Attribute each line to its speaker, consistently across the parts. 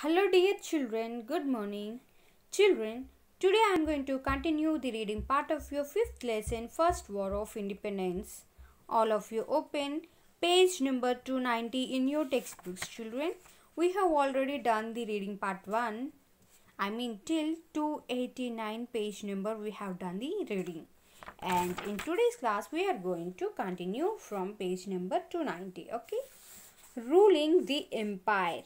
Speaker 1: Hello dear children, good morning. Children, today I am going to continue the reading part of your 5th lesson, First War of Independence. All of you open page number 290 in your textbooks, children. We have already done the reading part 1. Till 289 page number we have done the reading. And in today's class we are going to continue from page number 290, okay? Ruling the Empire.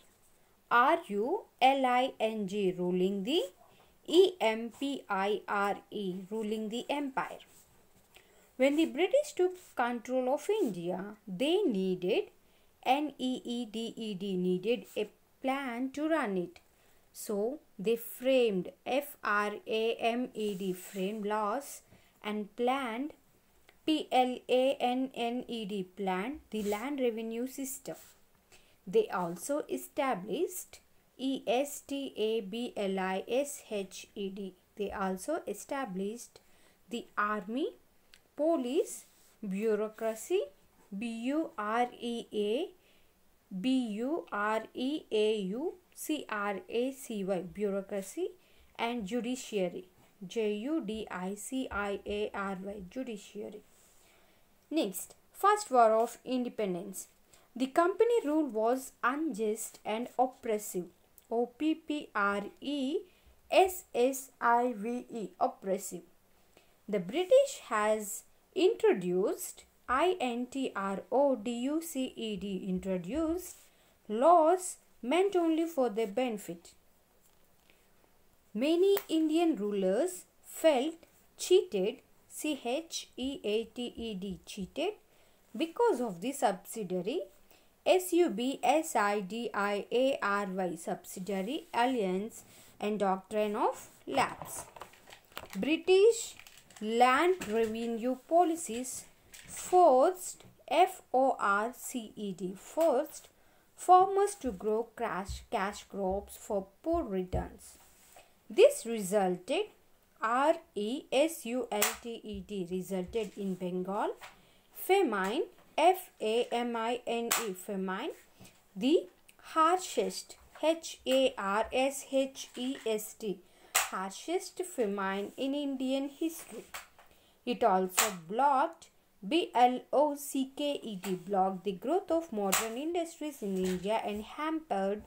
Speaker 1: R-U-L-I-N-G, ruling the E-M-P-I-R-E, ruling the empire. When the British took control of India, they needed, N-E-E-D-E-D, needed a plan to run it. So, they framed, F-R-A-M-E-D, framed laws and planned, P-L-A-N-N-E-D, planned the land revenue system. They also established E-S-T-A-B-L-I-S-H-E-D. They also established the army, police, bureaucracy, B-U-R-E-A-B-U-R-E-A-U-C-R-A-C-Y, bureaucracy, and judiciary, J-U-D-I-C-I-A-R-Y, judiciary. Next, First War of Independence. The company rule was unjust and oppressive. O-P-P-R-E-S-S-I-V-E, oppressive. The British has introduced, I-N-T-R-O-D-U-C-E-D, introduced laws meant only for their benefit. Many Indian rulers felt cheated, C-H-E-A-T-E-D, cheated, because of the subsidiary, S-U-B-S-I-D-I-A-R-Y, subsidiary alliance and doctrine of lapse. British land revenue policies forced, F-O-R-C-E-D, forced farmers to grow cash crops for poor returns. This resulted, R-E-S-U-L-T-E-D, resulted in Bengal famine, F-A-M-I-N-E, famine, the harshest, H-A-R-S-H-E-S-T, harshest famine in Indian history. It also blocked, B-L-O-C-K-E-T, blocked the growth of modern industries in India and hampered,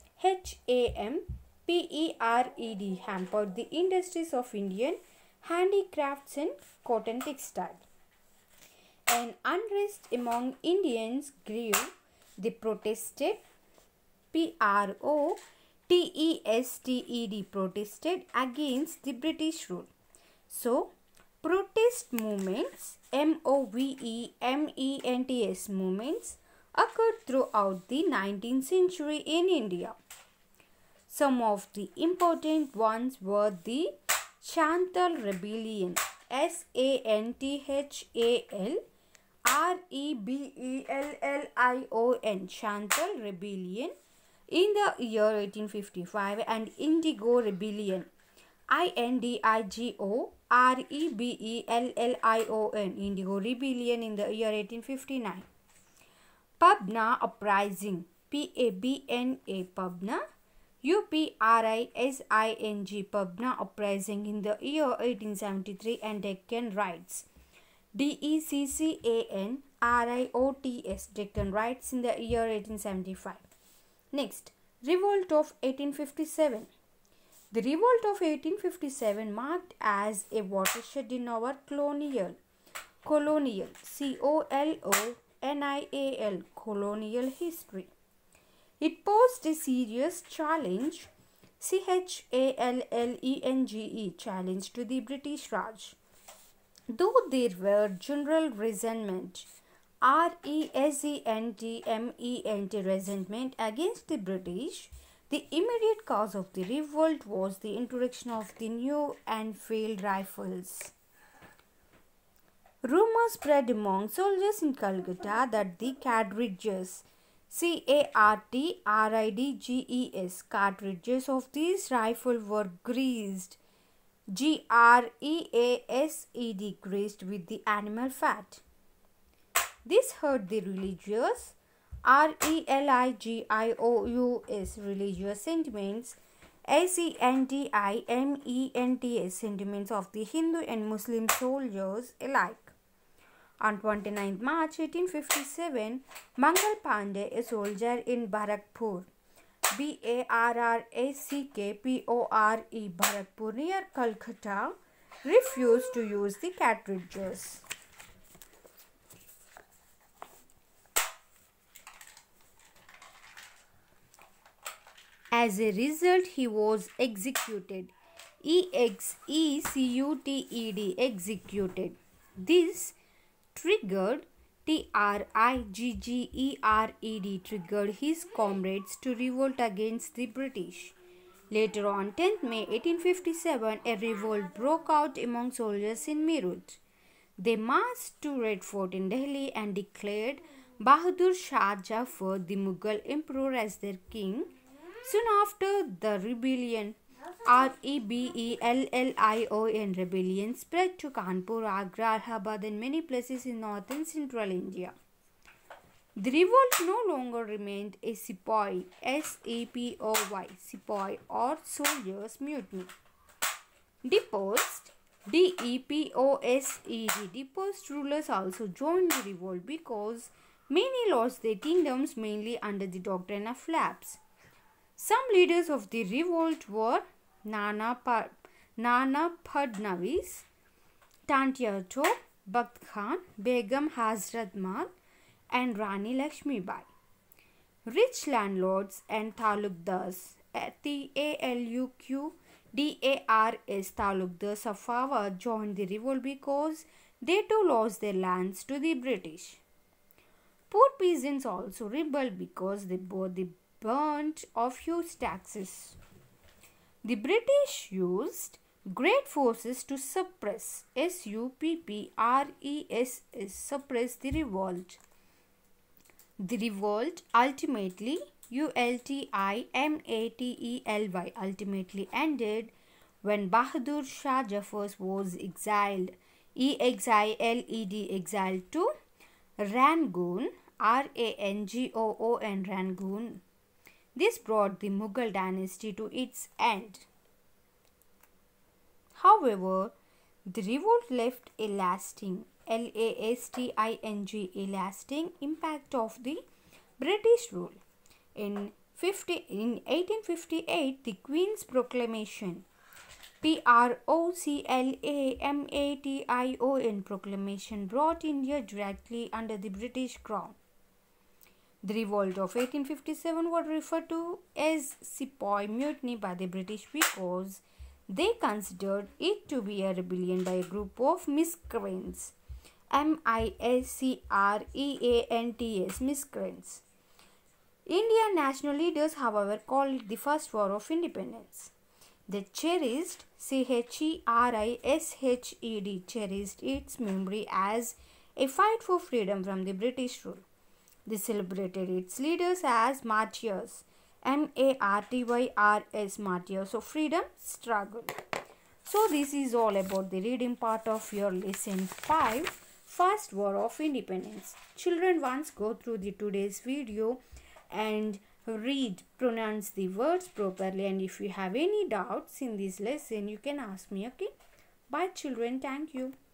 Speaker 1: H-A-M-P-E-R-E-D, hampered the industries of Indian handicrafts and cotton textile. An unrest among Indians grew. They protested, P-R-O-T-E-S-T-E-D, protested against the British rule. So, protest movements, M-O-V-E-M-E-N-T-S, movements occurred throughout the 19th century in India. Some of the important ones were the Santhal Rebellion, S-A-N-T-H-A-L R-E-B-E-L-L-I-O-N, Santhal Rebellion in the year 1855, and Indigo Rebellion, I-N-D-I-G-O-R-E-B-E-L-L-I-O-N, Indigo Rebellion in the year 1859. Pabna Uprising, P-A-B-N-A, Pabna, U-P-R-I-S-I-N-G, Pabna Uprising in the year 1873, and Deccan Riots, D-E-C-C-A-N-R-I-O-T-S, Deccan Riots in the year 1875. Next, Revolt of 1857. The Revolt of 1857 marked as a watershed in our colonial, C-O-L-O-N-I-A-L, colonial history. It posed a serious challenge, C-H-A-L-L-E-N-G-E, challenge to the British Raj. Though there were general resentment, R-E-S-E-N-T-M-E-N-T, resentment against the British, the immediate cause of the revolt was the introduction of the new Enfield rifles. Rumors spread among soldiers in Calcutta that the cartridges, C-A-R-T-R-I-D-G-E-S, cartridges of these rifles were greased, G-R-E-A-S-E-D, greased with the animal fat. This hurt the religious Religious, religious sentiments. Sentiment, sentiments of the Hindu and Muslim soldiers alike. On 29 March 1857, Mangal Pandey, a soldier in Barakpur, Barrackpore, Barakpur near Calcutta, refused to use the cartridges. As a result, he was executed. Executed. Executed. This triggered triggered his comrades to revolt against the British. Later on 10th May 1857, a revolt broke out among soldiers in Meerut. They marched to Red Fort in Delhi and declared Bahadur Shah Jafar, the Mughal emperor, as their king. Soon after, the rebellion, rebellion spread to Kanpur, Agra, Allahabad and many places in north and central India. The revolt no longer remained a sepoy, sepoy or soldiers' mutiny. Deposed, deposed rulers also joined the revolt because many lost their kingdoms mainly under the doctrine of lapse. Some leaders of the revolt were Nana Fadnavis, Tantia Tope, Bakht Khan, Begum Hazrat Mal and Rani Lakshmi Bai. Rich landlords and talukdars, talukdars of Awadh joined the revolt because they too lost their lands to the British. Poor peasants also rebelled because they bore the brunt of huge taxes. The British used great forces to suppress suppress the revolt. The revolt ultimately ultimately ended when Bahadur Shah Jafar was exiled exiled to Rangoon, Rangoon. This brought the Mughal dynasty to its end. However, the revolt left a lasting impact of the British rule. In 1858, the Queen's Proclamation, proclamation brought India directly under the British crown. The revolt of 1857 was referred to as Sepoy Mutiny by the British because they considered it to be a rebellion by a group of miscreants. Miscreants. Indian national leaders, however, called it the First War of Independence. They cherished cherished its memory as a fight for freedom from the British rule. They celebrated its leaders as martyrs, martyrs of freedom struggle. So this is all about the reading part of your lesson 5, First War of Independence. Children, once go through the today's video and read, pronounce the words properly, and if you have any doubts in this lesson, you can ask me, okay? Bye children, thank you.